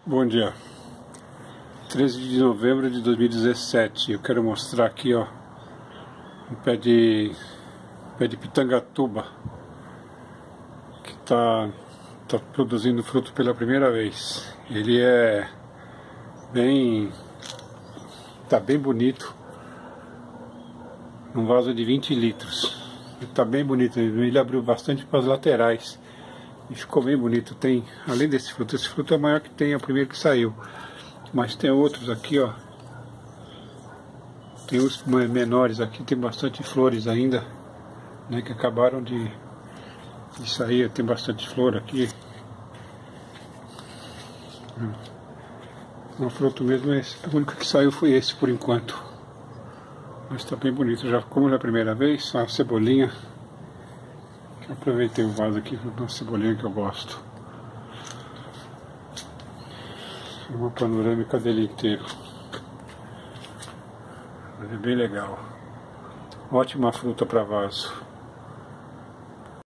Bom dia, 13 de novembro de 2017. Eu quero mostrar aqui, ó, um pé de pitangatuba que tá produzindo fruto pela primeira vez. Ele tá bem bonito, num vaso de 20 litros. Ele tá bem bonito, ele abriu bastante para as laterais e ficou bem bonito. Tem, além desse fruto, esse fruto é o maior que tem, é o primeiro que saiu, mas tem outros aqui, ó. Tem os menores aqui, tem bastante flores ainda, né, que acabaram de sair. Tem bastante flor aqui. O fruto mesmo, o único que saiu foi esse por enquanto, mas está bem bonito. Como já é a primeira vez, a cebolinha. Eu aproveitei o vaso aqui para uma cebolinha que eu gosto. Uma panorâmica dele inteiro. É bem legal. Ótima fruta para vaso.